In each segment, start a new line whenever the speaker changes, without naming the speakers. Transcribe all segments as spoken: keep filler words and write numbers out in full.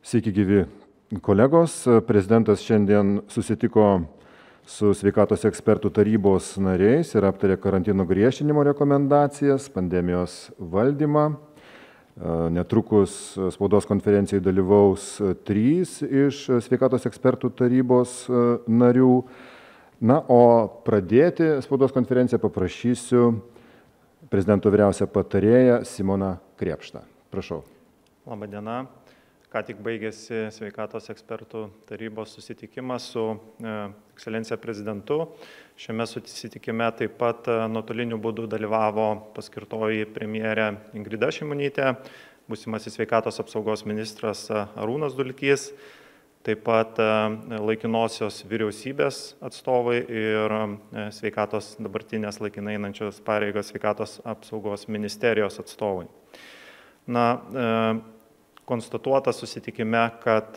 Sveiki gyvi kolegos. Prezidentas šiandien susitiko su sveikatos ekspertų tarybos nariais ir aptarė karantino griežtinimo rekomendacijas, pandemijos valdymą. Netrukus spaudos konferencijoje dalyvaus trys iš sveikatos ekspertų tarybos narių. Na, o pradėti spaudos konferenciją paprašysiu prezidento vyriausią patarėją Simoną Krėpštą. Prašau.
Labą dieną. Ką tik baigėsi sveikatos ekspertų tarybos susitikimas su ekscelencija prezidentu. Šiame susitikime taip pat nuotoliniu būdu dalyvavo paskirtoji premjerė Ingrida Šimonytė, būsimasis sveikatos apsaugos ministras Arūnas Dulkys, taip pat laikinosios vyriausybės atstovai ir sveikatos dabartinės laikinai einančios pareigas sveikatos apsaugos ministerijos atstovai. Na, konstatuota susitikime, kad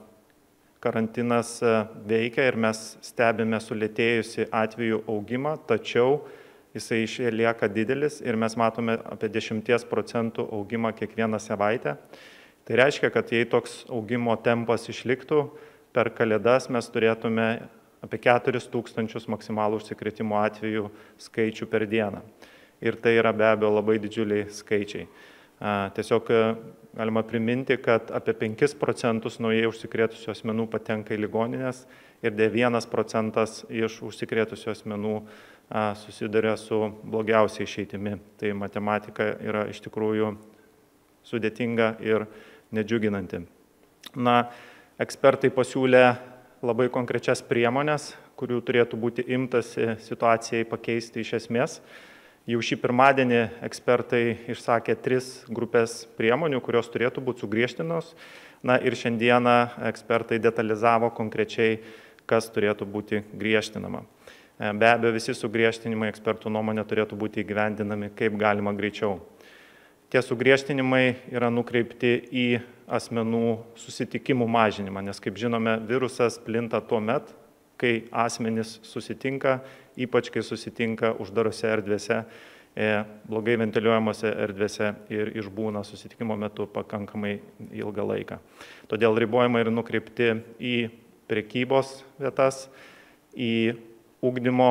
karantinas veikia ir mes stebime sulėtėjusi atvejų augimą, tačiau jisai išlieka didelis ir mes matome apie dešimties procentų augimą kiekvieną savaitę. Tai reiškia, kad jei toks augimo tempas išliktų, per Kalėdas mes turėtume apie keturis tūkstančius maksimalų užsikrėtimo atvejų skaičių per dieną. Ir tai yra be abejo labai didžiuliai skaičiai. Tiesiog galima priminti, kad apie penkis procentus naujai užsikrėtusių asmenų patenka į ligoninės ir devynis procentus iš užsikrėtusių asmenų susiduria su blogiausia išeitimi. Tai matematika yra iš tikrųjų sudėtinga ir nedžiuginanti. Na, ekspertai pasiūlė labai konkrečias priemonės, kurių turėtų būti imtasi situacijai pakeisti iš esmės. Jau šį pirmadienį ekspertai išsakė tris grupės priemonių, kurios turėtų būti sugriežtinos. Na ir šiandieną ekspertai detalizavo konkrečiai, kas turėtų būti griežtinama. Be abejo, visi sugriežtinimai ekspertų nuomonė turėtų būti įgyvendinami kaip galima greičiau. Tie sugriežtinimai yra nukreipti į asmenų susitikimų mažinimą, nes, kaip žinome, virusas plinta tuo met, kai asmenys susitinka, ypač kai susitinka uždarose erdvėse, blogai ventiliuojamose erdvėse ir išbūna susitikimo metu pakankamai ilgą laiką. Todėl ribojimai yra nukreipti į prekybos vietas, į ugdymo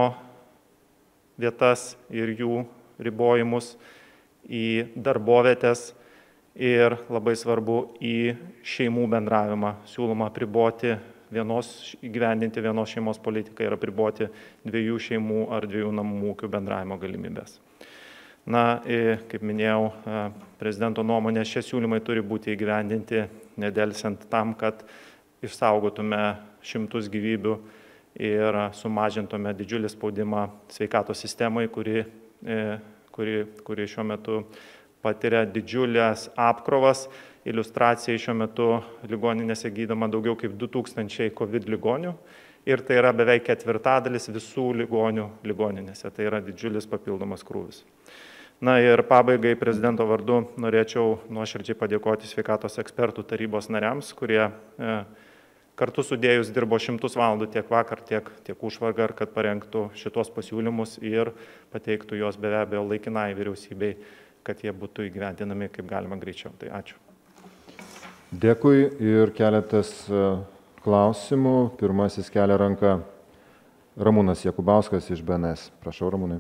vietas ir jų ribojimus, į darbovietės ir labai svarbu į šeimų bendravimą. Siūloma apriboti vienos, įgyvendinti vienos šeimos politiką ir apriboti dviejų šeimų ar dviejų namų ūkių bendravimo galimybės. Na, kaip minėjau, prezidento nuomonė, šie siūlymai turi būti įgyvendinti nedelsiant tam, kad išsaugotume šimtus gyvybių ir sumažintume didžiulį spaudimą sveikatos sistemai, kuri, kuri, kuri šiuo metu patiria didžiulės apkrovas. Iliustracijai šiuo metu ligoninėse gydoma daugiau kaip du tūkstančiai COVID ligonių ir tai yra beveik ketvirtadalis visų ligonių ligoninėse. Tai yra didžiulis papildomas krūvis. Na ir pabaigai prezidento vardu norėčiau nuoširdžiai padėkoti sveikatos ekspertų tarybos nariams, kurie e, kartu sudėjus dirbo šimtus valandų tiek vakar, tiek, tiek užvakar, kad parengtų šitos pasiūlymus ir pateiktų juos be abejo laikinai vyriausybei, kad jie būtų įgyvendinami kaip galima greičiau. Tai ačiū.
Dėkui ir keletas klausimų. Pirmasis kelia ranką Ramūnas Jakubauskas iš B N S. Prašau, Ramūnai.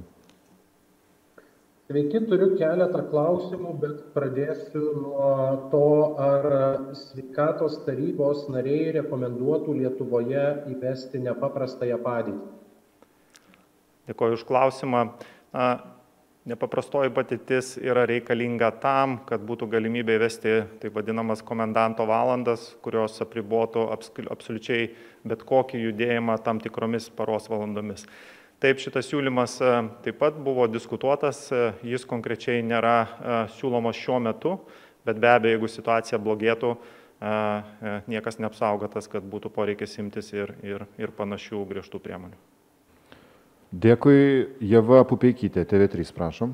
Sveiki, turiu keletą klausimų, bet pradėsiu nuo to, ar sveikatos tarybos nariai rekomenduotų Lietuvoje įvesti nepaprastąją padėtį.
Dėkoju už klausimą. Na, Nepaprastoji padėtis yra reikalinga tam, kad būtų galimybė įvesti taip vadinamas komendanto valandas, kurios apribotų absoliučiai bet kokį judėjimą tam tikromis paros valandomis. Taip, šitas siūlymas taip pat buvo diskutuotas, jis konkrečiai nėra siūlomas šiuo metu, bet be abejo, jeigu situacija blogėtų, niekas neapsaugotas, kad būtų poreikis imtis ir, ir, ir panašių griežtų priemonių.
Dėkui. Ieva Pupeikytė, T V trys, prašom.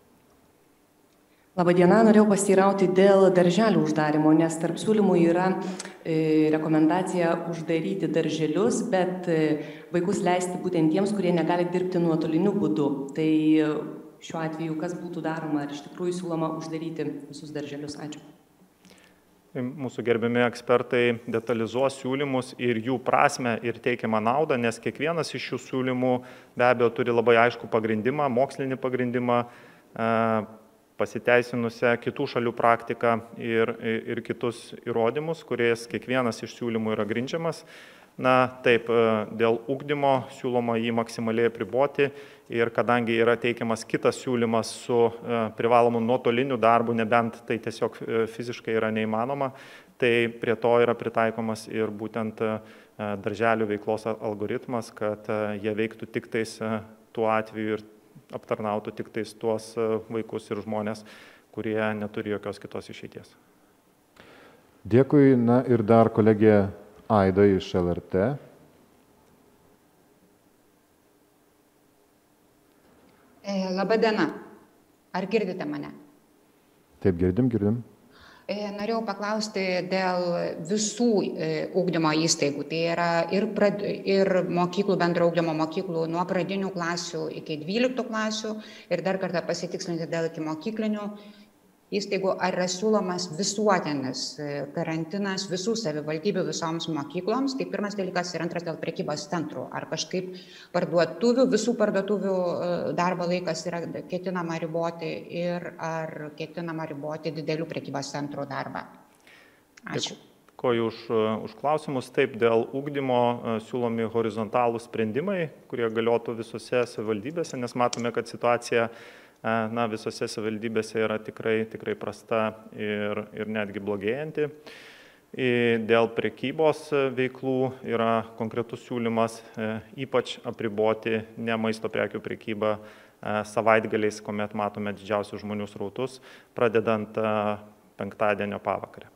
Labadiena, norėjau pasiteirauti dėl darželių uždarimo, nes tarp siūlymų yra e, rekomendacija uždaryti darželius, bet e, vaikus leisti būtent tiems, kurie negali dirbti nuotoliniu būdu. Tai šiuo atveju kas būtų daroma, ar iš tikrųjų siūloma uždaryti visus darželius? Ačiū.
mūsų gerbiami ekspertai detalizuos siūlymus ir jų prasme ir teikiamą naudą, nes kiekvienas iš šių siūlymų be abejo turi labai aišku pagrindimą, mokslinį pagrindimą, pasiteisinusią kitų šalių praktiką ir, ir kitus įrodymus, kuriais kiekvienas iš siūlymų yra grindžiamas. Na taip, dėl ugdymo siūloma jį maksimaliai apriboti ir kadangi yra teikiamas kitas siūlymas su privalomu nuotoliniu darbu, nebent tai tiesiog fiziškai yra neįmanoma, tai prie to yra pritaikomas ir būtent darželių veiklos algoritmas, kad jie veiktų tik tais tuo atveju ir aptarnautų tik tais tuos vaikus ir žmonės, kurie neturi jokios kitos išeities.
Dėkui. Na ir dar kolegė Aida iš L R T.
Labą dieną. Ar girdite mane?
Taip, girdim, girdim.
Norėjau paklausti dėl visų ugdymo įstaigų. Tai yra ir, prad, ir mokyklų, bendro ugdymo mokyklų nuo pradinių klasių iki dvyliktų klasių ir dar kartą pasitikslinti dėl iki mokyklinių įstaigų, ar yra siūlomas visuotinis karantinas visų savivaldybių visoms mokykloms. Tai pirmas dalykas ir antras dėl prekybos centrų. Ar kažkaip parduotuvių, visų parduotuvių darbo laikas yra ketinama riboti ir ar ketinama riboti didelių prekybos centrų darbą. Ačiū.
Dėkoju už, už klausimus. Taip, dėl ugdymo siūlomi horizontalūs sprendimai, kurie galiotų visose savivaldybėse, nes matome, kad situacija na, visose savivaldybėse yra tikrai, tikrai prasta ir, ir netgi blogėjanti. Dėl prekybos veiklų yra konkretus siūlymas ypač apriboti ne maisto prekių prekybą savaitgaliais, kuomet matome didžiausius žmonių srautus, pradedant penktadienio pavakarę.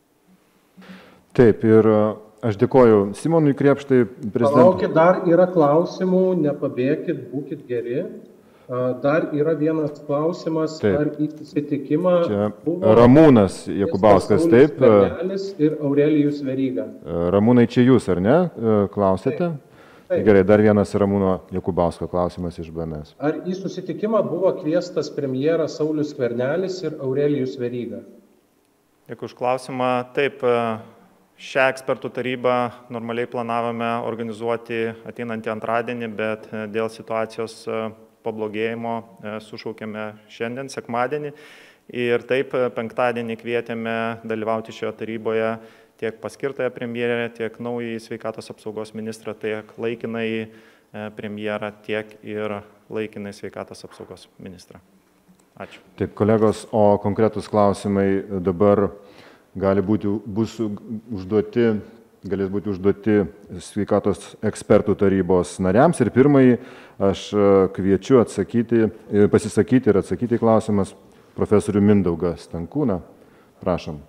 Taip, ir aš dėkoju Simonui Krėpštai, prezidentui.
Palaukit, dar yra klausimų, nepabėkit, būkit geri. Dar yra vienas klausimas, taip, ar į susitikimą buvo
Ramūnas Jakubauskas, taip.
Skvernelis ir Aurelijus Veryga.
Ramūnai, čia jūs, ar ne, klausėte? Taip. Taip. Gerai, dar vienas Ramūno Jakubausko klausimas iš B N S.
Ar į susitikimą buvo kviestas premjeras Saulius Skvernelis ir Aurelijus Veryga?
Dėkui už klausimą. Taip, šią ekspertų tarybą normaliai planavome organizuoti ateinantį antradienį, bet dėl situacijos pablogėjimo sušaukėme šiandien, sekmadienį. Ir taip, penktadienį kvietėme dalyvauti šioje taryboje tiek paskirtąją premjerę, tiek naująjį sveikatos apsaugos ministrą, tiek laikinąjį premjerą, tiek ir laikinąjį sveikatos apsaugos ministrą. Ačiū.
Taip, kolegos, o konkretus klausimai dabar gali būti, bus užduoti, galės būti užduoti sveikatos ekspertų tarybos nariams. Ir pirmąjį aš kviečiu atsakyti, pasisakyti ir atsakyti į klausimas profesorių Mindaugą Stankūną. Prašom.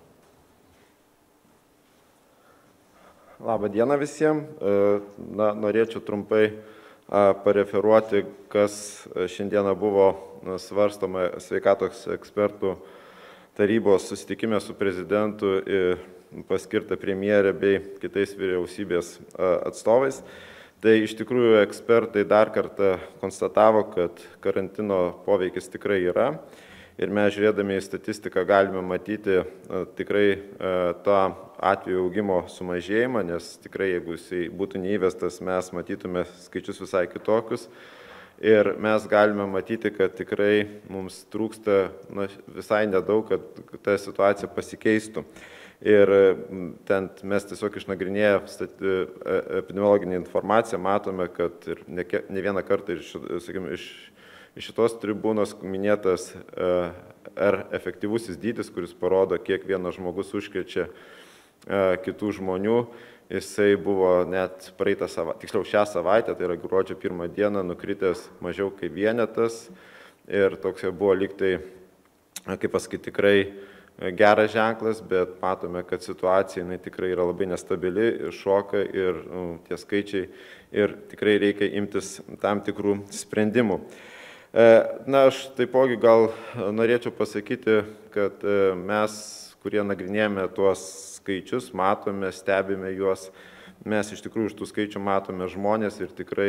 Labą dieną visiems. Na, norėčiau trumpai pareferuoti, kas šiandieną buvo svarstoma sveikatos ekspertų tarybos susitikime su prezidentu ir paskirta premjerė bei kitais vyriausybės atstovais. Tai iš tikrųjų ekspertai dar kartą konstatavo, kad karantino poveikis tikrai yra. Ir mes žiūrėdami į statistiką galime matyti tikrai tą atvejų augimo sumažėjimą, nes tikrai jeigu jisai būtų neįvestas, mes matytume skaičius visai kitokius. Ir mes galime matyti, kad tikrai mums trūksta na, visai nedaug, kad ta situacija pasikeistų. Ir ten mes tiesiog išnagrinėję epidemiologinę informaciją matome, kad ir ne, ne vieną kartą iš, sakykime, iš, iš šitos tribūnos minėtas R efektyvusis dydis, kuris parodo, kiek vienas žmogus užkrečia kitų žmonių. Jisai buvo net praeitą savaitę, tiksliau šią savaitę, tai yra gruodžio pirmą dieną, nukritęs mažiau kaip vienetas. Ir toks jau buvo lygtai, kaip pasakyti, tikrai geras ženklas, bet matome, kad situacija jinai tikrai yra labai nestabili, šoka ir nu, tie skaičiai ir tikrai reikia imtis tam tikrų sprendimų. Na, aš taipogi gal norėčiau pasakyti, kad mes, kurie nagrinėjame tuos skaičius, matome, stebime juos, mes iš tikrųjų iš tų skaičių matome žmonės ir tikrai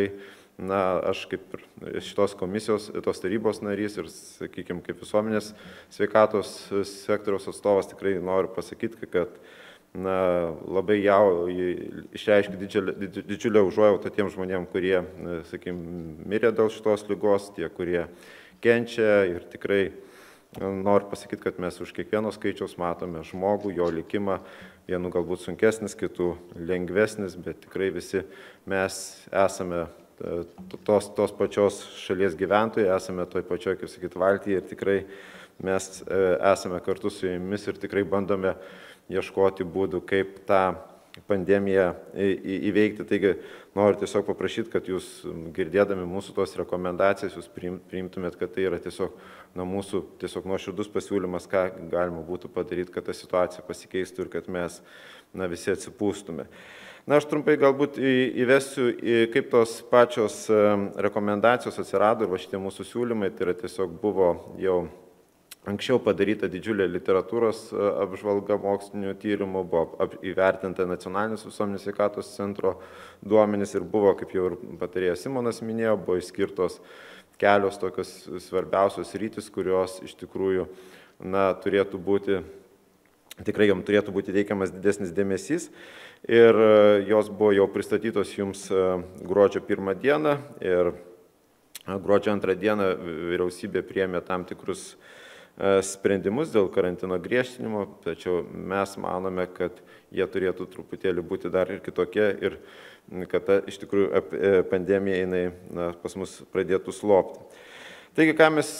na, aš kaip šitos komisijos, tos tarybos narys ir, sakykime, kaip visuomenės sveikatos sektoriaus atstovas tikrai noriu pasakyti, kad na, labai jau išreiškia didžiulę, didžiulę užuojautą tiem žmonėm, kurie, sakykime, mirė dėl šitos ligos, tie, kurie kenčia ir tikrai noriu pasakyti, kad mes už kiekvieno skaičiaus matome žmogų, jo likimą, vienu galbūt sunkesnis, kitų lengvesnis, bet tikrai visi mes esame tos, tos pačios šalies gyventojai, esame toj pačioj, kaip sakyti, valtyje ir tikrai mes esame kartu su jumis ir tikrai bandome ieškoti būdų, kaip tą pandemiją įveikti. Taigi noriu tiesiog paprašyti, kad jūs girdėdami mūsų tos rekomendacijas, jūs priimtumėt, kad tai yra tiesiog na, mūsų tiesiog nuoširdus pasiūlymas, ką galima būtų padaryti, kad ta situacija pasikeistų ir kad mes na, visi atsipūstume. Na, aš trumpai galbūt įvesiu, kaip tos pačios rekomendacijos atsirado ir va šitie mūsų siūlymai, tai yra tiesiog buvo jau anksčiau padaryta didžiulė literatūros apžvalga mokslinių tyrimų, buvo įvertinta Nacionalinis visuomenės sveikatos centro duomenys ir buvo, kaip jau ir patarėjas Simonas minėjo, buvo išskirtos kelios tokios svarbiausios rytis, kurios iš tikrųjų na, turėtų būti, tikrai jom turėtų būti teikiamas didesnis dėmesys. Ir jos buvo jau pristatytos jums gruodžio pirmą dieną ir gruodžio antrą dieną vyriausybė priėmė tam tikrus sprendimus dėl karantino griežtinimo, tačiau mes manome, kad jie turėtų truputėlį būti dar ir kitokie ir kad ta, iš tikrųjų pandemija jinai, na, pas mus pradėtų slopti. Taigi, ką mes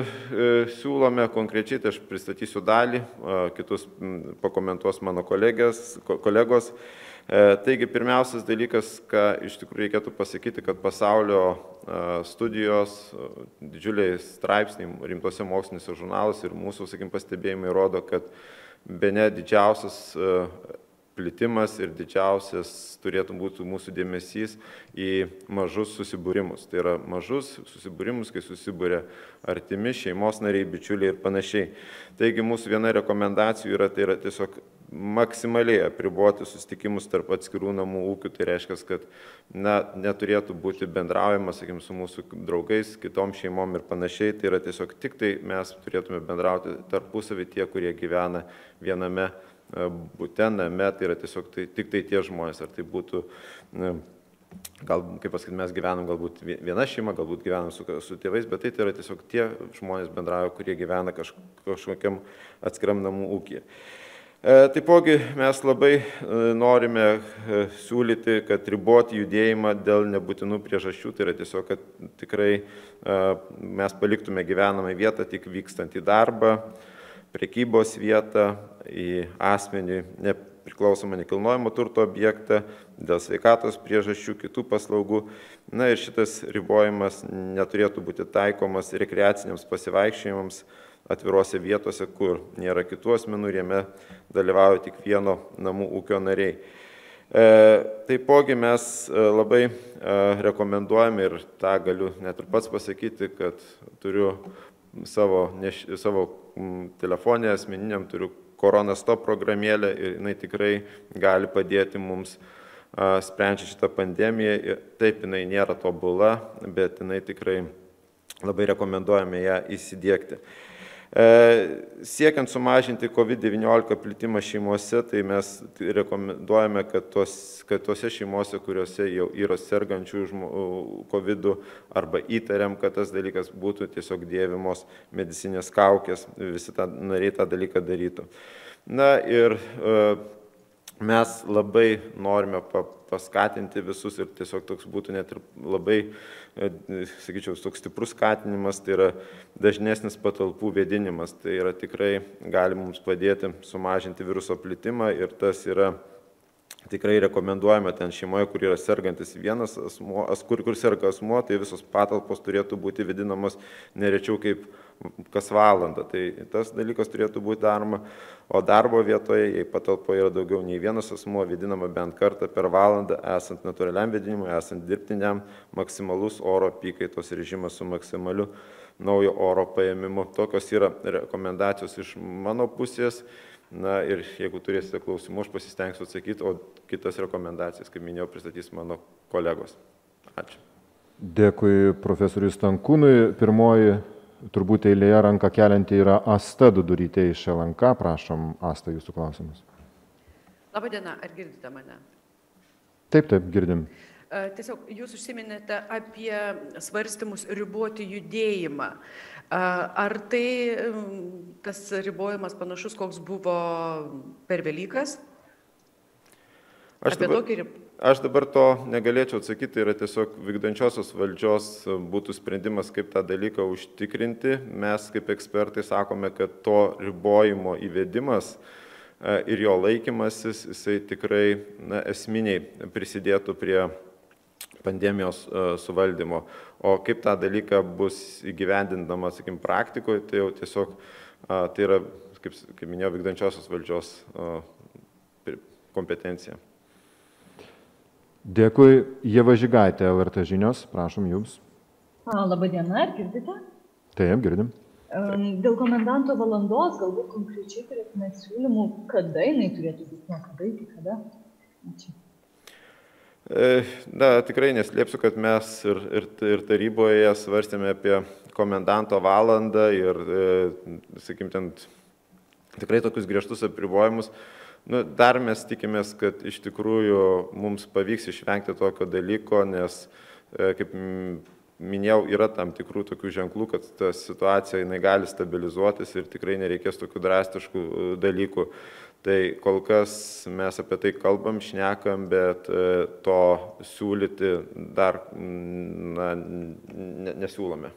siūlome konkrečiai, tai aš pristatysiu dalį, kitus pakomentuos mano kolegės, kolegos. Taigi, pirmiausias dalykas, ką iš tikrųjų reikėtų pasakyti, kad pasaulio studijos, didžiuliai straipsniai rimtose mokslinėse žurnaluose ir mūsų, sakykim, pastebėjimai rodo, kad bene didžiausias plitimas ir didžiausias turėtų būti mūsų dėmesys į mažus susibūrimus. Tai yra mažus susibūrimus, kai susibūrė artimi, šeimos nariai, bičiuliai ir panašiai. Taigi mūsų viena rekomendacijų yra, tai yra tiesiog maksimaliai apriboti susitikimus tarp atskirų namų ūkių. Tai reiškia, kad na, neturėtų būti bendraujama, sakykime, su mūsų draugais, kitom šeimom ir panašiai. Tai yra tiesiog tik tai mes turėtume bendrauti tarpusavį tie, kurie gyvena viename būte, name, tai yra tiesiog tai, tik tai tie žmonės, ar tai būtų, gal, kaip pasakyti, mes gyvenam galbūt viena šeima, galbūt gyvenam su, su tėvais, bet tai, tai yra tiesiog tie žmonės bendrauja, kurie gyvena kaž, kažkokiam atskiram namų ūkyje. E, taipogi mes labai e, norime e, siūlyti, kad riboti judėjimą dėl nebūtinų priežasčių, tai yra tiesiog, kad tikrai e, mes paliktume gyvenamą vietą tik vykstant į darbą, prekybos vietą, į asmenį nepriklausomą nekilnojamo turto objektą, dėl sveikatos priežasčių, kitų paslaugų. Na ir šitas ribojimas neturėtų būti taikomas rekreaciniams pasivaikščiojimams atvirose vietose, kur nėra kitų asmenų ir jame dalyvauja tik vieno namų ūkio nariai. E, taipogi mes labai e, rekomenduojame ir tą galiu net ir pats pasakyti, kad turiu savo, neš, savo telefonę asmeniniam, turiu Corona Stop programėlę ir jinai tikrai gali padėti mums a, sprendžiant šitą pandemiją. Taip, jinai nėra tobula, bet jinai tikrai labai rekomenduojame ją įsidiegti. E, siekiant sumažinti COVID devyniolika plitimą šeimose, tai mes rekomenduojame, kad, tos, kad tose šeimose, kuriuose jau yra sergančių COVID arba įtariam, kad tas dalykas būtų tiesiog dėvimos medicinės kaukės, visi tą, nariai tą dalyką darytų. Na ir e, mes labai norime paskatinti visus ir tiesiog toks būtų net ir labai, sakyčiau, toks stiprus skatinimas, tai yra dažnesnis patalpų vėdinimas. Tai yra tikrai gali mums padėti sumažinti viruso plitimą ir tas yra tikrai rekomenduojame ten šeimoje, kur yra sergantis vienas asmuo, kur, kur serga asmuo, tai visos patalpos turėtų būti vėdinamos nerečiau kaip kas valandą. Tai tas dalykas turėtų būti daroma, o darbo vietoje, jei patalpoje yra daugiau nei vienas asmuo, vėdinama bent kartą per valandą, esant natūraliam vėdinimui, esant dirbtiniam, maksimalus oro apykaitos režimas su maksimaliu naujo oro paėmimu. Tokios yra rekomendacijos iš mano pusės. Na ir jeigu turėsite klausimų, aš pasistengsiu atsakyti, o kitas rekomendacijas, kaip minėjau, pristatys mano kolegos. Ačiū.
Dėkui profesoriui Stankūnui. Pirmoji turbūt eilėje ranką kelianti yra Asta Dudurytė iš L N K. Prašom, Asta, jūsų klausimas.
Labadiena, ar girdite mane?
Taip, taip, girdim.
Tiesiog jūs užsiminėte apie svarstymus riboti judėjimą. Ar tai tas ribojimas panašus, koks buvo per Velykas?
Aš dabar, aš dabar to negalėčiau atsakyti, tai yra tiesiog vykdančiosios valdžios būtų sprendimas, kaip tą dalyką užtikrinti. Mes kaip ekspertai sakome, kad to ribojimo įvedimas ir jo laikymasis, jisai tikrai na, esminiai prisidėtų prie pandemijos suvaldymo. O kaip tą dalyką bus įgyvendindama, sakykim, praktikoje, tai jau tiesiog tai yra, kaip, kaip minėjau, vykdančiosios valdžios kompetencija.
Dėkui. Ieva Žigaitė, L R T žinios, prašom jums.
Labadiena, ar girdite?
Taip, girdim.
Dėl komendanto valandos galbūt konkrečiai turėtume siūlymų, kada jinai turėtų būti, nuo kada iki kada? Ačiū.
Na, tikrai neslėpsiu, kad mes ir, ir, ir taryboje svarstėme apie komendanto valandą ir, sakykim, ten tikrai tokius griežtus apribojimus. Nu, dar mes tikimės, kad iš tikrųjų mums pavyks išvengti tokio dalyko, nes, kaip minėjau, yra tam tikrų tokių ženklų, kad ta situacija jinai gali stabilizuotis ir tikrai nereikės tokių drastiškų dalykų. Tai kol kas mes apie tai kalbam, šnekam, bet to siūlyti dar na, nesiūlome.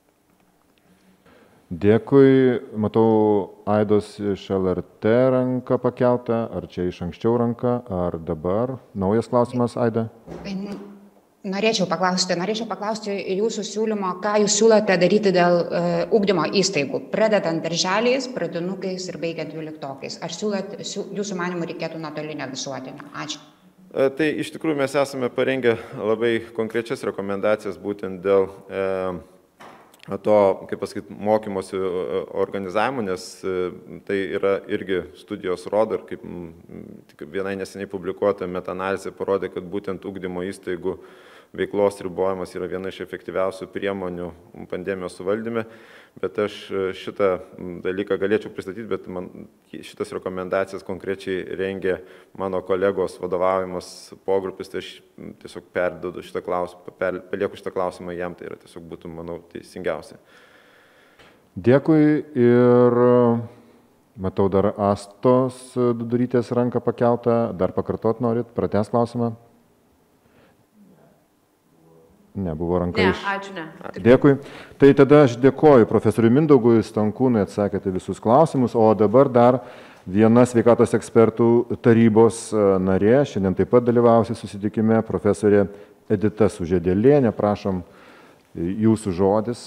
Dėkui. Matau Aidos iš L R T ranką pakeltą. Ar čia iš anksčiau ranka, ar dabar? Naujas klausimas, Aida?
Norėčiau paklausti, norėčiau paklausti jūsų siūlymo, ką jūs siūlote daryti dėl uh, ugdymo įstaigų, pradedant darželiais, pradinukais ir baigiant dvyliktokais. Ar siūlot, siū, jūsų manimų reikėtų nuotolinio visuotinio? Ačiū.
Tai iš tikrųjų mes esame parengę labai konkrečias rekomendacijas būtent dėl e, to, kaip pasakyti, mokymosi organizavimo, nes tai yra irgi studijos rodo ir kaip vienai neseniai publikuota metaanalizė parodė, kad būtent ugdymo įstaigų veiklos ribojimas yra viena iš efektyviausių priemonių pandemijos suvaldyme, bet aš šitą dalyką galėčiau pristatyti, bet man šitas rekomendacijas konkrečiai rengė mano kolegos vadovaujamas pogrupis, tai aš tiesiog perdodu šitą klausimą, per, palieku šitą klausimą jam, tai yra tiesiog būtų, manau, teisingiausia.
Dėkui ir matau dar Astos Dudurytės ranką pakeltą, dar pakartot norit, pratęs klausimą? Ne, buvo ranka
ne,
iš...
Ačiū, ne.
Dėkui. Tai tada aš dėkoju profesoriui Mindaugui Stankūnui, atsakėte visus klausimus, o dabar dar viena sveikatos ekspertų tarybos narė, šiandien taip pat dalyvausi susitikime, profesorė Edita Sužiedėlienė, prašom, jūsų žodis.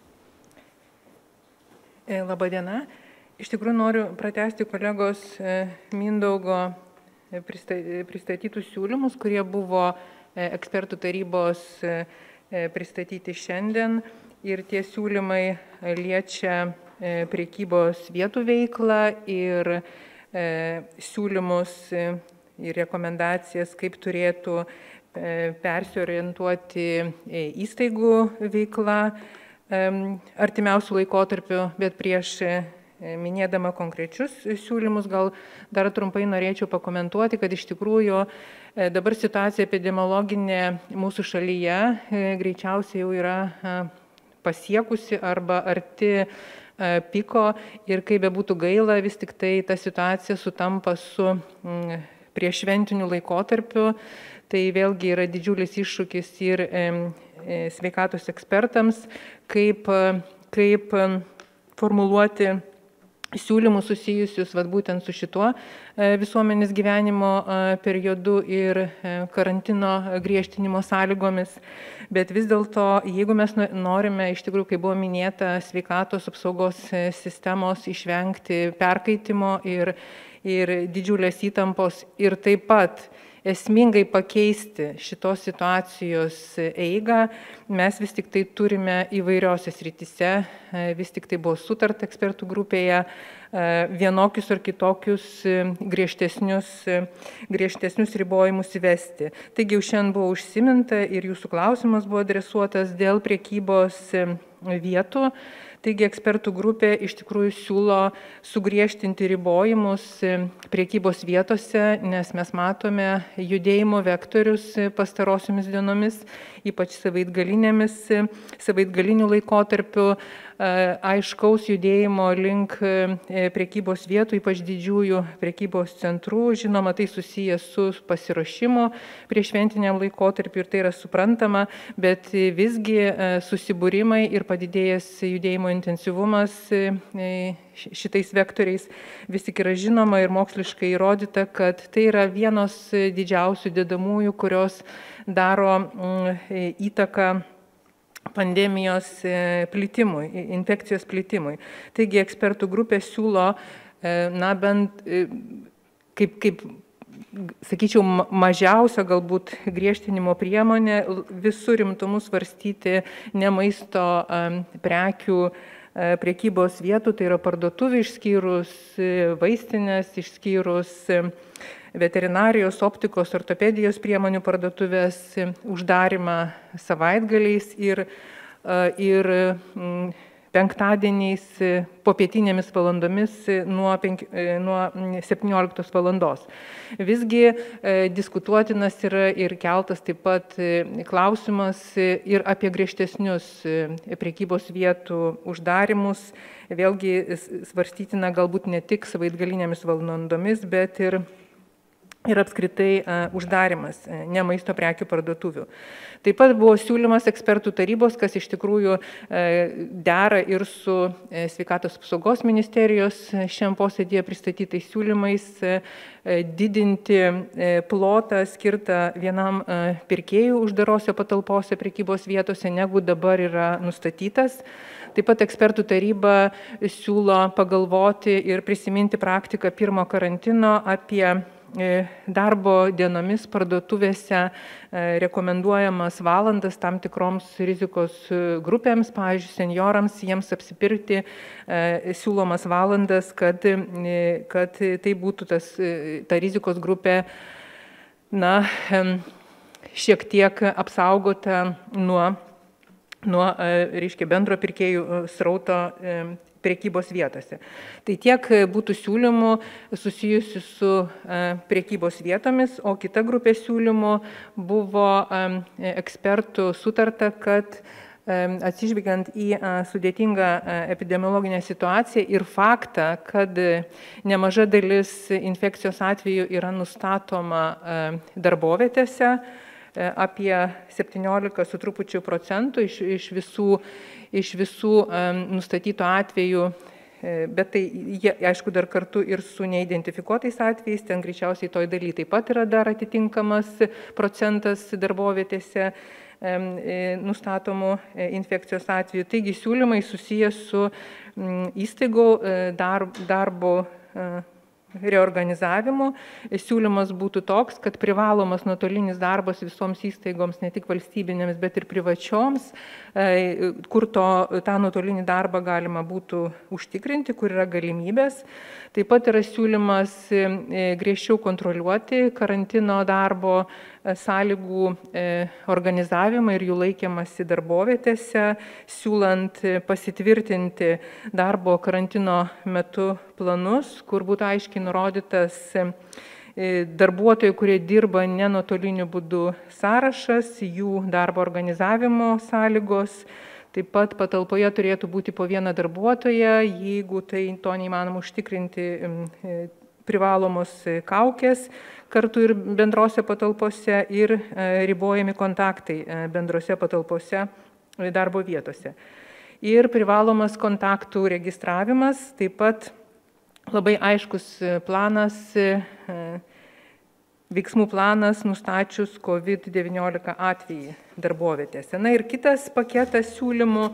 Labadiena. Iš tikrųjų noriu pratęsti kolegos Mindaugo pristatytus siūlymus, kurie buvo ekspertų tarybos pristatyti šiandien ir tie siūlymai liečia prekybos vietų veiklą ir siūlymus ir rekomendacijas, kaip turėtų persiorientuoti įstaigų veikla artimiausių laikotarpių, bet prieš minėdama konkrečius siūlymus, gal dar trumpai norėčiau pakomentuoti, kad iš tikrųjų dabar situacija epidemiologinė mūsų šalyje greičiausiai jau yra pasiekusi arba arti piko ir kaip bebūtų gaila, vis tik tai ta situacija sutampa su prieššventiniu laikotarpiu. Tai vėlgi yra didžiulis iššūkis ir sveikatos ekspertams, kaip, kaip formuluoti siūlymus susijusius vat, būtent su šituo visuomenės gyvenimo periodu ir karantino griežtinimo sąlygomis. Bet vis dėlto, jeigu mes norime, iš tikrųjų, kaip buvo minėta, sveikatos apsaugos sistemos išvengti perkaitimo ir, ir didžiulės įtampos ir taip pat esmingai pakeisti šitos situacijos eigą, mes vis tik tai turime įvairiose srityse, vis tik tai buvo sutarta ekspertų grupėje vienokius ar kitokius griežtesnius, griežtesnius ribojimus įvesti. Taigi jau šiandien buvo užsiminta ir jūsų klausimas buvo adresuotas dėl priekybos vietų. Taigi ekspertų grupė iš tikrųjų siūlo sugriežtinti ribojimus priekybos vietose, nes mes matome judėjimo vektorius pastarosiomis dienomis, ypač savaitgalinėmis, savaitgalinių laikotarpių, aiškaus judėjimo link priekybos vietų, ypač didžiųjų priekybos centrų. Žinoma, tai susijęs su pasiruošimo prieš šventiniam laikotarpiu ir tai yra suprantama, bet visgi susibūrimai ir padidėjęs judėjimo intensyvumas šitais vektoriais vis tik yra žinoma ir moksliškai įrodyta, kad tai yra vienos didžiausių dedamųjų, kurios daro įtaką pandemijos plitimui, infekcijos plitimui. Taigi ekspertų grupė siūlo, na, bent kaip, kaip sakyčiau, mažiausia galbūt griežtinimo priemonė visų rimtumų svarstyti ne maisto prekių priekybos vietų, tai yra parduotuvių išskyrus vaistinės, išskyrus veterinarijos, optikos, ortopedijos priemonių parduotuvės, uždarimą savaitgaliais ir, ir penktadieniais popietinėmis valandomis nuo, penki, nuo septynioliktos valandos. Visgi diskutuotinas yra ir keltas taip pat klausimas ir apie griežtesnius prekybos vietų uždarimus. Vėlgi svarstytina galbūt ne tik savaitgalinėmis valandomis, bet ir ir apskritai uždarimas ne maisto prekių parduotuvių. Taip pat buvo siūlymas ekspertų tarybos, kas iš tikrųjų dera ir su Sveikatos apsaugos ministerijos šiam posėdėje pristatytais siūlymais, didinti plotą skirtą vienam pirkėjų uždarose patalpose prekybos vietose, negu dabar yra nustatytas. Taip pat ekspertų taryba siūlo pagalvoti ir prisiminti praktiką pirmo karantino apie darbo dienomis parduotuvėse rekomenduojamas valandas tam tikroms rizikos grupėms, pavyzdžiui, senjorams, jiems apsipirkti siūlomas valandas, kad, kad tai būtų tas, ta rizikos grupė, na, šiek tiek apsaugota nuo, nuo reiškia, bendro pirkėjų srauto priekybos vietose. Tai tiek būtų siūlymų susijusių su priekybos vietomis, o kita grupė siūlymų buvo ekspertų sutarta, kad atsižvelgiant į sudėtingą epidemiologinę situaciją ir faktą, kad nemaža dalis infekcijos atvejų yra nustatoma darbovietėse, apie septyniolika su trupučiu procentų iš, iš visų, iš visų um, nustatytų atvejų, bet tai jie, aišku, dar kartu ir su neidentifikuotais atvejais, ten greičiausiai toj daly taip pat yra dar atitinkamas procentas darbovietėse um, nustatomų infekcijos atvejų. Taigi siūlymai susijęs su um, įstaigų dar, darbo uh, reorganizavimu. Siūlymas būtų toks, kad privalomas nuotolinis darbas visoms įstaigoms, ne tik valstybinėms, bet ir privačioms, kur to, tą nuotolinį darbą galima būtų užtikrinti, kur yra galimybės. Taip pat yra siūlymas griežčiau kontroliuoti karantino darbo sąlygų organizavimą ir jų laikymasi darbovietėse, siūlant pasitvirtinti darbo karantino metu planus, kur būtų aiškiai nurodytas darbuotojų, kurie dirba ne nuotoliniu būdu sąrašas, jų darbo organizavimo sąlygos. Taip pat patalpoje turėtų būti po vieną darbuotoją, jeigu tai to neįmanoma užtikrinti, privalomos kaukės kartu ir bendrose patalpose ir ribojami kontaktai bendrose patalpose darbo vietose. Ir privalomas kontaktų registravimas, taip pat labai aiškus planas, veiksmų planas nustačius COVID devyniolika atvejį darbovietėse. Na ir kitas paketas siūlymų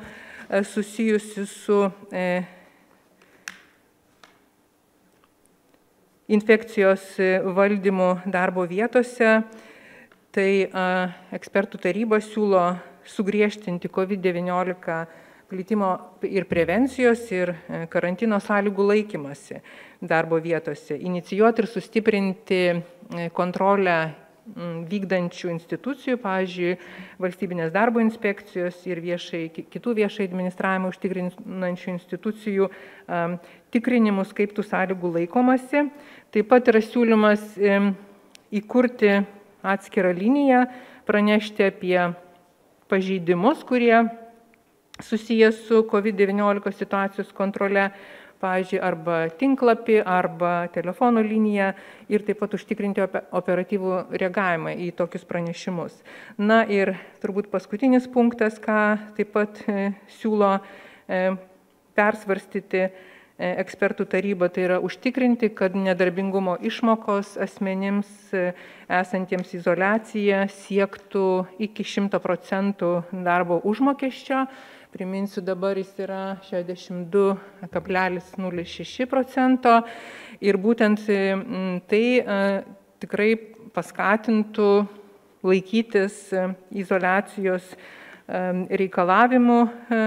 susijusių su infekcijos valdymu darbo vietose. Tai ekspertų taryba siūlo sugriežtinti COVID devyniolika plitimo ir prevencijos ir karantino sąlygų laikymasi darbo vietose, inicijuoti ir sustiprinti kontrolę vykdančių institucijų, pavyzdžiui, valstybinės darbo inspekcijos ir viešai, kitų viešai administravimą užtikrinančių institucijų tikrinimus, kaip tų sąlygų laikomasi. Taip pat yra siūlymas įkurti atskirą liniją, pranešti apie pažeidimus, kurie susijęs su COVID devyniolika situacijos kontrole, pavyzdžiui, arba tinklapį, arba telefono liniją ir taip pat užtikrinti operatyvų reagavimą į tokius pranešimus. Na ir turbūt paskutinis punktas, ką taip pat siūlo persvarstyti ekspertų taryba, tai yra užtikrinti, kad nedarbingumo išmokos asmenims esantiems izoliacijoje siektų iki šimto procentų darbo užmokesčio. Priminsiu, dabar jis yra šešiasdešimt du kablelis nulis šeši procento ir būtent tai tikrai paskatintų laikytis izoliacijos reikalavimų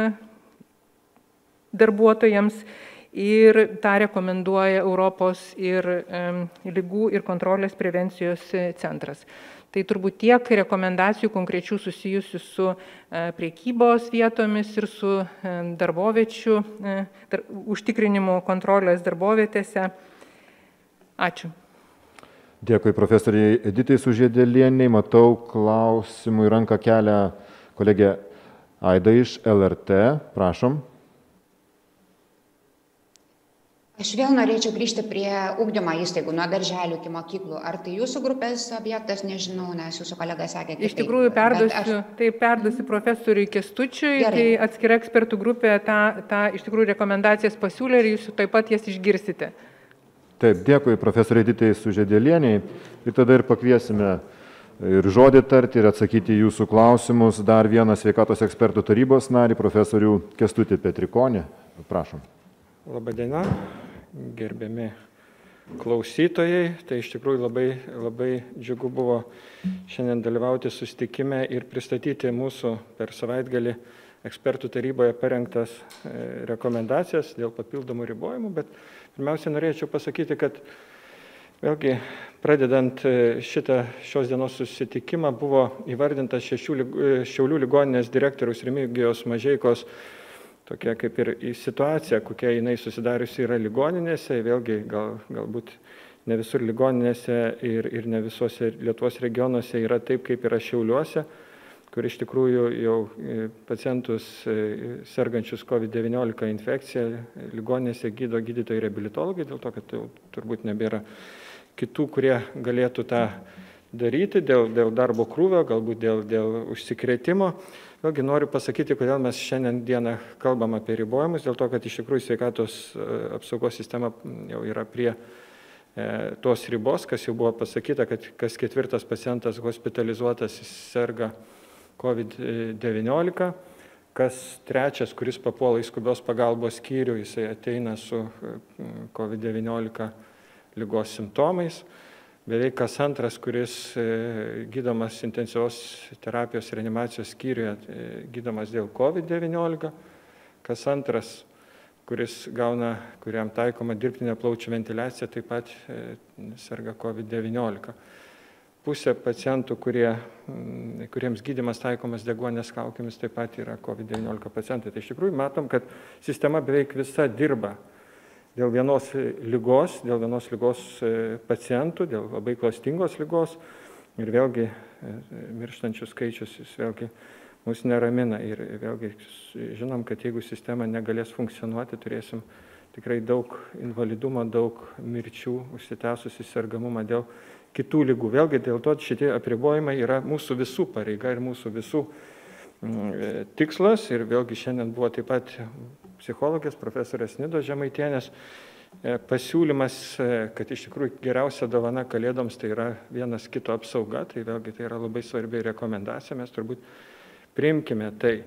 darbuotojams. Ir tą rekomenduoja Europos ir lygų ir kontrolės prevencijos centras. Tai turbūt tiek rekomendacijų konkrečių susijusių su priekybos vietomis ir su darboviečių dar, užtikrinimu kontrolės darbovietėse. Ačiū.
Dėkui profesoriai Editai Sužiedelienei. Matau klausimų į ranką kelia kolegė Aida iš L R T. Prašom.
Aš vėl norėčiau grįžti prie ugdymo įstaigų, nuo darželių iki mokyklų. Ar tai jūsų grupės objektas, nežinau, nes jūsų kolega sakė, kad
iš tikrųjų perduosiu, aš... tai perduosiu profesoriui Kęstučiui, Gerai. Tai atskira ekspertų grupė tą, tą iš tikrųjų rekomendacijas pasiūlė ir jūs taip pat jas išgirsite.
Taip, dėkui profesoriai Editai Sužiedelieniai. Ir tada ir pakviesime ir žodį tarti, ir atsakyti jūsų klausimus dar vieną sveikatos ekspertų tarybos narį, profesorių Kęstutį Petrikonį. Prašom.
Labadiena, gerbiami klausytojai. Tai iš tikrųjų labai, labai džiugu buvo šiandien dalyvauti susitikime ir pristatyti mūsų per savaitgalį ekspertų taryboje parengtas rekomendacijas dėl papildomų ribojimų, bet pirmiausia norėčiau pasakyti, kad vėlgi pradedant šitą šios dienos susitikimą buvo įvardintas Šiaulių ligoninės direktoriaus Remigijaus Mažeikos tokia kaip ir situacija, kokia jinai susidariusi yra ligoninėse, vėlgi gal, galbūt ne visur ligoninėse ir, ir ne visose Lietuvos regionuose yra taip, kaip yra Šiauliuose, kur iš tikrųjų jau pacientus sergančius COVID devyniolika infekciją ligoninėse gydo gydytojai reabilitologai, dėl to, kad jau turbūt nebėra kitų, kurie galėtų tą daryti dėl, dėl darbo krūvio, galbūt dėl, dėl užsikrėtimo. Vėlgi noriu pasakyti, kodėl mes šiandien dieną kalbam apie ribojimus, dėl to, kad iš tikrųjų sveikatos apsaugos sistema jau yra prie tos ribos, kas jau buvo pasakyta, kad kas ketvirtas pacientas hospitalizuotas serga COVID devyniolika, kas trečias, kuris papuola į skubios pagalbos skyrių, jisai ateina su COVID devyniolika ligos simptomais. Beveik kas antras, kuris gydomas intensyvios terapijos reanimacijos skyriuje, gydomas dėl COVID devyniolika, kas antras, kuris gauna, kuriam taikoma dirbtinė plaučių ventiliacija, taip pat serga COVID devyniolika. Pusė pacientų, kurie, kuriems gydymas taikomas deguonies kaukėmis, taip pat yra COVID devyniolika pacientai. Tai iš tikrųjų matom, kad sistema beveik visa dirba dėl vienos ligos, dėl vienos ligos pacientų, dėl labai klastingos ligos ir vėlgi mirštančių skaičius jis vėlgi mus neramina ir vėlgi žinom, kad jeigu sistema negalės funkcionuoti, turėsim tikrai daug invalidumo, daug mirčių, užsitęsusį sergamumą dėl kitų ligų. Vėlgi dėl to šitie apribojimai yra mūsų visų pareiga ir mūsų visų tikslas ir vėlgi šiandien buvo taip pat psichologės profesorės Nidos Žemaitienės pasiūlymas, kad iš tikrųjų geriausia dovana Kalėdoms tai yra vienas kito apsauga, tai vėlgi tai yra labai svarbi rekomendacija, mes turbūt priimkime tai.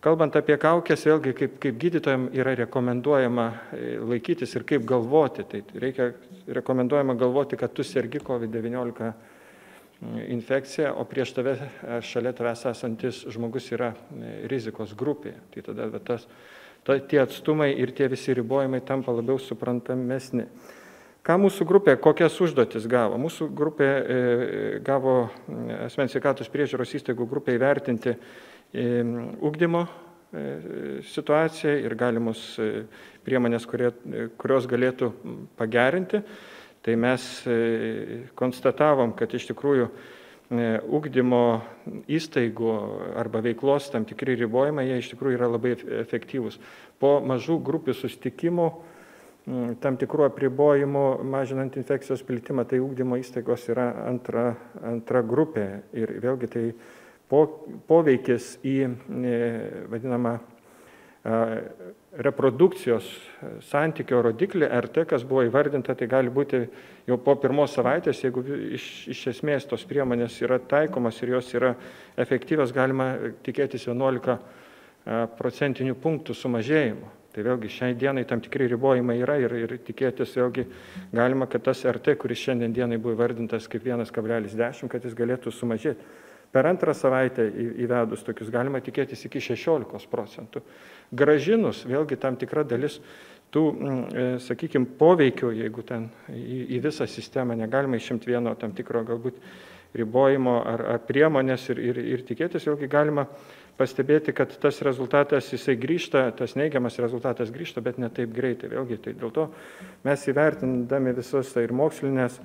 Kalbant apie kaukės, vėlgi kaip, kaip gydytojams yra rekomenduojama laikytis ir kaip galvoti, tai reikia rekomenduojama galvoti, kad tu sergi COVID devyniolika infekcija, o prieš tave, šalia tavęs esantis žmogus yra rizikos grupėje. Tai tada tas, ta, tie atstumai ir tie visi ribojimai tampa labiau suprantamesni. Ką mūsų grupė, kokias užduotis gavo? Mūsų grupė e, gavo asmens sveikatos priežiūros įstaigų grupė įvertinti e, ugdymo e, situaciją ir galimus e, priemonės, kurie, kurios galėtų pagerinti. Tai mes e, konstatavom, kad iš tikrųjų e, ugdymo įstaigų arba veiklos tam tikri ribojimai, jie iš tikrųjų yra labai efektyvūs. Po mažų grupių susitikimų, tam tikrų apribojimų mažinant infekcijos plitimą, tai ugdymo įstaigos yra antra, antra grupė ir vėlgi tai po, poveikis į vadinamą reprodukcijos santykio rodiklį R T, kas buvo įvardinta, tai gali būti jau po pirmos savaitės, jeigu iš, iš esmės tos priemonės yra taikomas ir jos yra efektyvios, galima tikėtis vienuolika procentinių punktų sumažėjimo. Tai vėlgi šiai dienai tam tikri ribojimai yra ir, ir tikėtis vėlgi galima, kad tas R T, kuris šiandien dienai buvo įvardintas kaip vienas kablelis dešimt, kad jis galėtų sumažėti. Per antrą savaitę įvedus tokius galima tikėtis iki šešiolikos procentų. Gražinus vėlgi tam tikra dalis tų, sakykime, poveikių, jeigu ten į, į visą sistemą negalima išimti vieno tam tikro galbūt ribojimo ar, ar priemonės ir, ir, ir tikėtis, vėlgi galima pastebėti, kad tas rezultatas, jisai grįžta, tas neigiamas rezultatas grįžta, bet ne taip greitai. Vėlgi, tai dėl to mes įvertindami visus tai ir mokslinės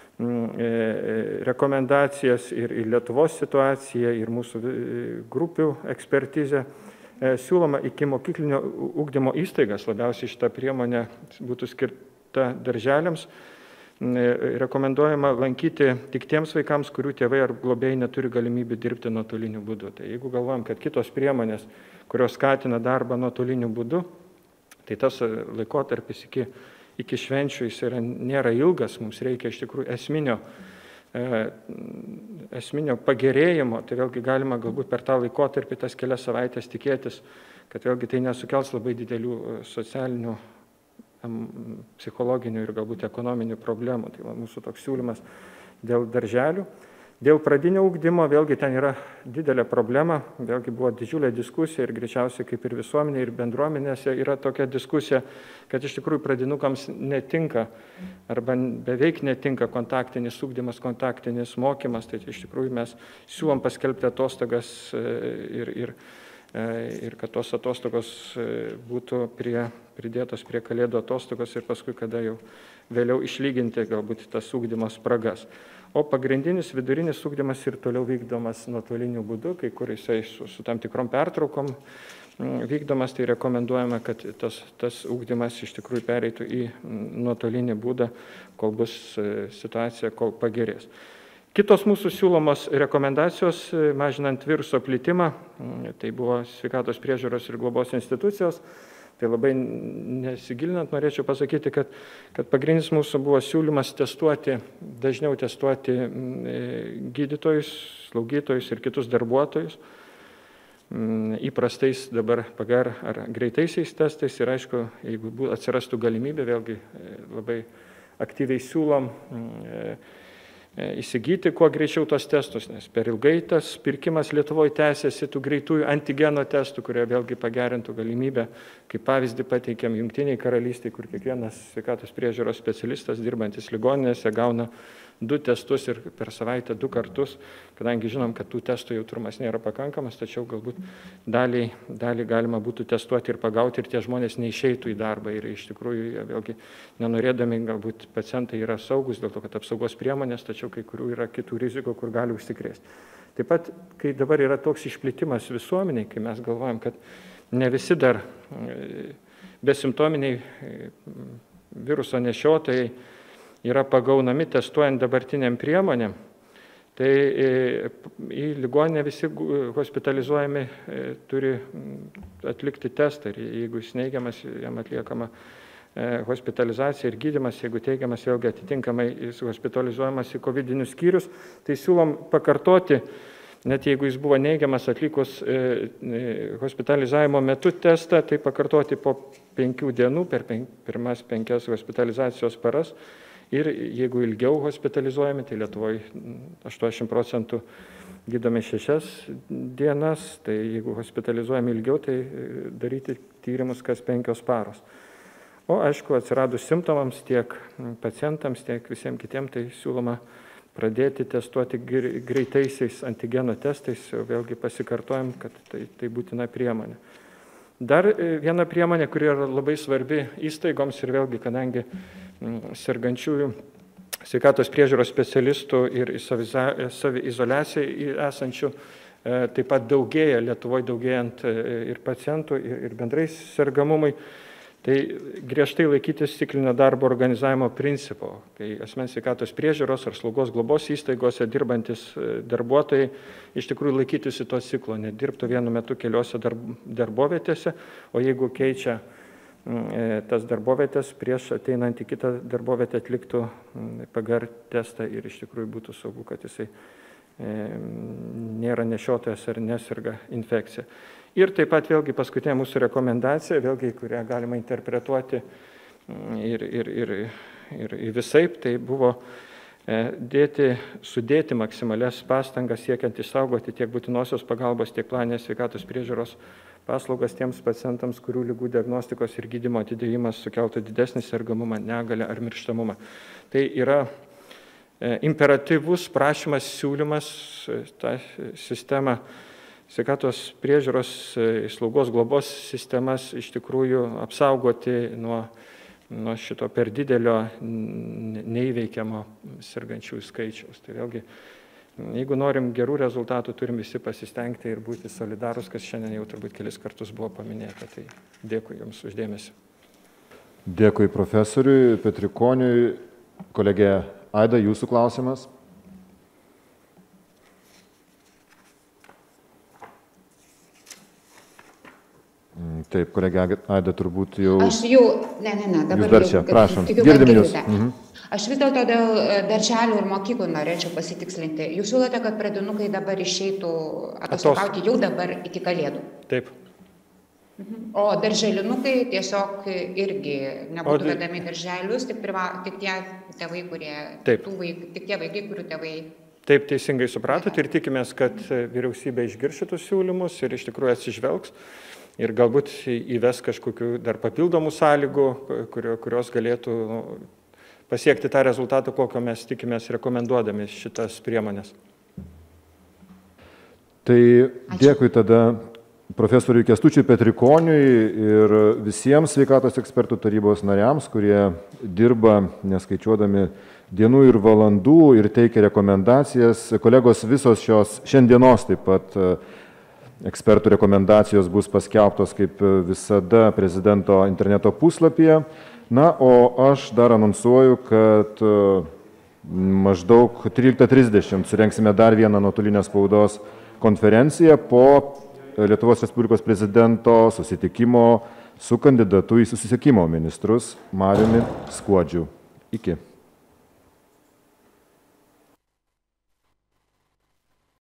rekomendacijas ir, ir Lietuvos situaciją, ir mūsų grupių ekspertizę, siūloma iki mokyklinio ugdymo įstaigas, labiausiai šitą priemonę būtų skirta darželiams, rekomenduojama lankyti tik tiems vaikams, kurių tėvai ar globėjai neturi galimybių dirbti nuotoliniu būdu. Tai jeigu galvojam, kad kitos priemonės, kurios skatina darbą nuotoliniu būdu, tai tas laikotarpis iki, iki švenčių jis yra, nėra ilgas, mums reikia iš tikrųjų esminio, e, esminio pagerėjimo, tai vėlgi galima galbūt per tą laikotarpį tas kelias savaitės tikėtis, kad vėlgi tai nesukels labai didelių socialinių, psichologinių ir galbūt ekonominių problemų. Tai va, mūsų toks siūlymas dėl darželių. Dėl pradinio ugdymo vėlgi ten yra didelė problema, vėlgi buvo didžiulė diskusija ir greičiausiai kaip ir visuomenė ir bendruomenėse yra tokia diskusija, kad iš tikrųjų pradinukams netinka arba beveik netinka kontaktinis ugdymas, kontaktinis mokymas, tai iš tikrųjų mes siūlom paskelbti atostogas ir, ir ir kad tos atostogos būtų prie, pridėtos prie kalėdų atostogos ir paskui, kada jau vėliau išlyginti galbūt tas ugdymo spragas. O pagrindinis vidurinis ugdymas ir toliau vykdomas nuotoliniu būdu, kai kur jisai su, su tam tikrom pertraukom vykdomas, tai rekomenduojama, kad tas, tas ugdymas iš tikrųjų pereitų į nuotolinį būdą, kol bus situacija, kol pagerės. Kitos mūsų siūlomos rekomendacijos mažinant viruso plitimą, tai buvo sveikatos priežiūros ir globos institucijos, tai labai nesigilinant norėčiau pasakyti, kad, kad pagrindinis mūsų buvo siūlymas testuoti, dažniau testuoti gydytojus, slaugytojus ir kitus darbuotojus, įprastais dabar P G R ar greitaisiais testais ir aišku, jeigu atsirastų galimybė, vėlgi labai aktyviai siūlom įsigyti kuo greičiau tos testus, nes per ilgai tas pirkimas Lietuvoje tęsiasi tų greitųjų antigeno testų, kurie vėlgi pagerintų galimybę, kaip pavyzdį pateikėm Jungtiniai Karalystiai, kur kiekvienas sveikatos priežiūros specialistas dirbantis ligoninėse gauna du testus ir per savaitę du kartus, kadangi žinom, kad tų testų jautrumas nėra pakankamas, tačiau galbūt dalį, dalį galima būtų testuoti ir pagauti ir tie žmonės neišeitų į darbą ir iš tikrųjų vėlgi nenorėdami galbūt pacientai yra saugus dėl to, kad apsaugos priemonės, tačiau kai kurių yra kitų rizikų, kur gali užsikrėsti. Taip pat, kai dabar yra toks išplitimas visuomeniai, kai mes galvojam, kad ne visi dar besimptominiai viruso nešiotojai yra pagaunami testuojant dabartiniam priemonėm, tai į ligoninę visi hospitalizuojami turi atlikti testą ir jeigu jis neigiamas, jam atliekama hospitalizacija ir gydymas, jeigu teigiamas, vėlgi atitinkamai jis hospitalizuojamas į kovidinius skyrius, tai siūlom pakartoti net jeigu jis buvo neigiamas atlikus hospitalizavimo metu testą, tai pakartoti po penkių dienų per pirmas penkias hospitalizacijos paras. Ir jeigu ilgiau hospitalizuojami, tai Lietuvoje aštuoniasdešimt procentų gydome šešias dienas, tai jeigu hospitalizuojami ilgiau, tai daryti tyrimus kas penkios paros. O aišku, atsiradus simptomams tiek pacientams, tiek visiems kitiems, tai siūloma pradėti testuoti greitaisiais antigeno testais, vėlgi pasikartojam, kad tai, tai būtina priemonė. Dar viena priemonė, kuri yra labai svarbi įstaigoms ir vėlgi, kadangi sergančiųjų sveikatos priežiūros specialistų ir saviizoliacijai esančių taip pat daugėja, Lietuvoje daugėjant ir pacientų, ir bendrai sergamumui. Tai griežtai laikytis ciklinio darbo organizavimo principo, kai asmens sveikatos priežiūros ar slaugos globos įstaigose dirbantis darbuotojai iš tikrųjų laikytųsi to ciklo, nedirbtų vienu metu keliose darbovietėse, o jeigu keičia tas darbovietės, prieš ateinant į kitą darbovietę atliktų P G R testą ir iš tikrųjų būtų saugu, kad jisai nėra nešiotojas ar neserga infekcija. Ir taip pat vėlgi paskutinė mūsų rekomendacija, vėlgi, kurią galima interpretuoti ir, ir, ir, ir, ir visaip, tai buvo dėti, sudėti maksimalias pastangas siekiant išsaugoti tiek būtinosios pagalbos, tiek planinės sveikatos priežiūros paslaugas tiems pacientams, kurių ligų diagnostikos ir gydymo atidėjimas sukeltų didesnį sergamumą, negalę ar mirštamumą. Tai yra imperatyvus prašymas, siūlymas tą sistemą, sveikatos priežiūros slaugos globos sistemas iš tikrųjų apsaugoti nuo, nuo šito per didelio neįveikiamo sergančiųjų skaičiaus. Tai vėlgi, jeigu norim gerų rezultatų, turim visi pasistengti ir būti solidarūs, kas šiandien jau turbūt kelis kartus buvo paminėta. Tai dėkui Jums uždėmesi.
Dėkui profesoriui Petrikoniui. Kolegė Aida, Jūsų klausimas. Taip, kolegė Aida turbūt jau...
Aš jau, ne, ne, ne, dabar...
Jūs dar čia, prašom, girdim Jūs. Mhm.
Aš vis dėlto dėl darželių ir mokyklų norėčiau pasitikslinti. Jūs siūlote, kad pradinukai dabar išeitų atostogauti jau dabar iki Kalėdų.
Taip.
Mhm. O darželinukai tiesiog irgi nebūtų o... vedami darželius, tik, priva... tik tie tėvai, kurie...
Taip.
Vaik... Tik tie vaikai, kurių tėvai...
Taip, teisingai supratot ir tikimės, kad vyriausybė išgirs šitus siūlymus ir iš tikrųjų atsižvelgs. Ir galbūt įves kažkokių dar papildomų sąlygų, kurios galėtų pasiekti tą rezultatą, kokio mes tikimės rekomenduodami šitas priemonės.
Tai dėkui tada profesoriui Kęstučiui Petrikoniui ir visiems sveikatos ekspertų tarybos nariams, kurie dirba neskaičiuodami dienų ir valandų ir teikia rekomendacijas. Kolegos, visos šios šiandienos taip pat ekspertų rekomendacijos bus paskelbtos kaip visada prezidento interneto puslapyje. Na, o aš dar anonsuoju, kad maždaug tryliktą trisdešimt surenksime dar vieną nuotolinę spaudos konferenciją po Lietuvos Respublikos prezidento susitikimo su kandidatu į susisiekimo ministrus Mariumi Skuodžiu. Iki.